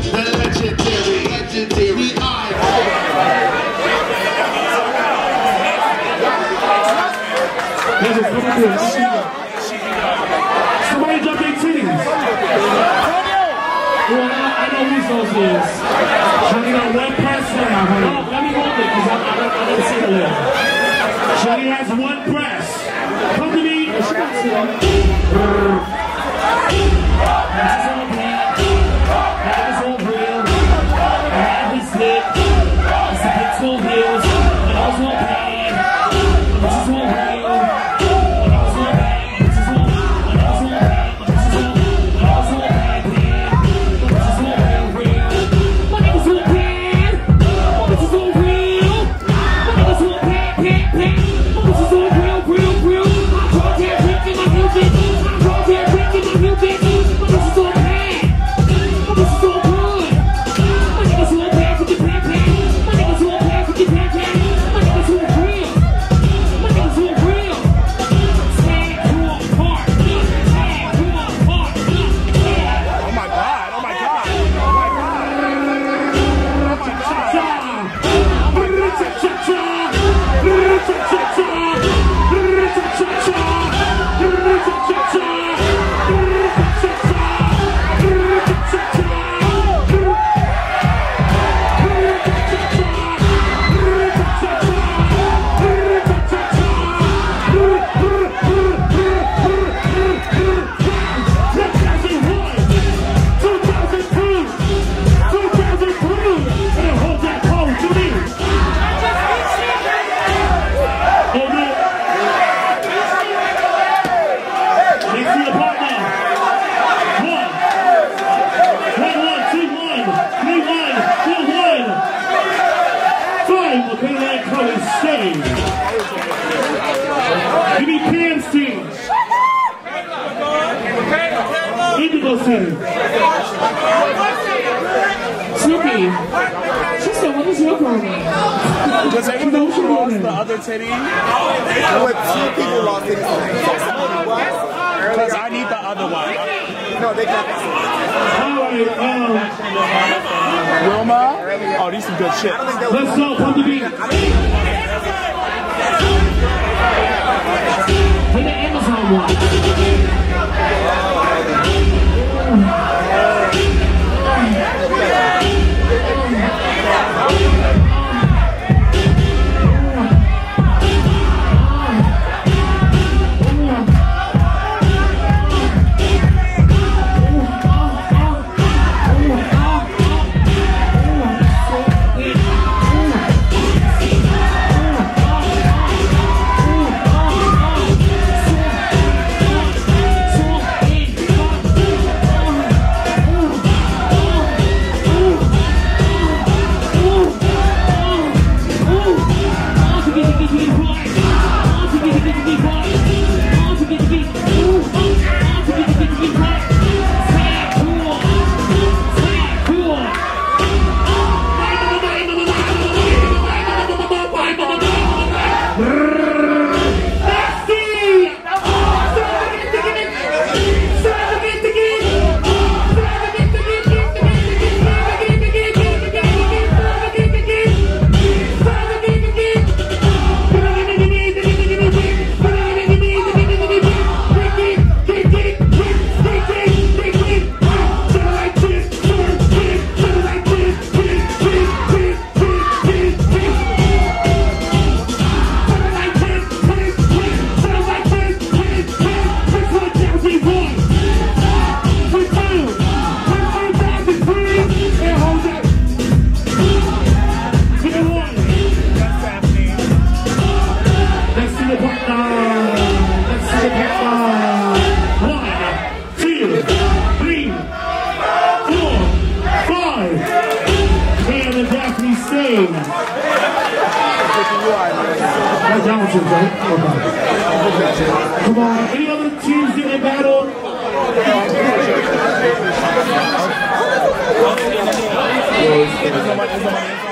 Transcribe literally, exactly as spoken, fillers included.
The legendary, legendary eye. Somebody jump their titties. Well, I, I know who those is. Shawty got one press now. Oh, let me hold it because I, I, I didn't see the list. Shawty has one press. Come to me. This is all black. That is all real. That is lit. It's the big school heels. That was all bad. This is all real. Snookie, she said, what is your problem? Does anyone who lost the other titty? What two people lost titties? Because I need the other one. No, they got this. Alright, um... Wilma? Oh, these some good shit. Let's go, come to me. For the Amazon one. Come on, any other teams get in battle?